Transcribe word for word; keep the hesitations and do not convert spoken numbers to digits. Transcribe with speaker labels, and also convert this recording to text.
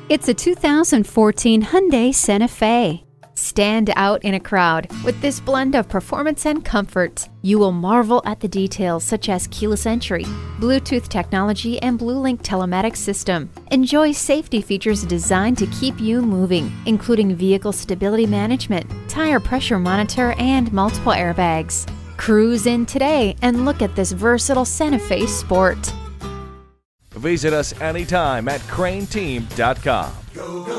Speaker 1: It's a two thousand fourteen Hyundai Santa Fe. Stand out in a crowd with this blend of performance and comfort. You will marvel at the details such as keyless entry, Bluetooth technology, and BlueLink telematics system. Enjoy safety features designed to keep you moving, including vehicle stability management, tire pressure monitor, and multiple airbags. Cruise in today and look at this versatile Santa Fe Sport.
Speaker 2: Visit us anytime at crain team dot com.
Speaker 3: Go, go.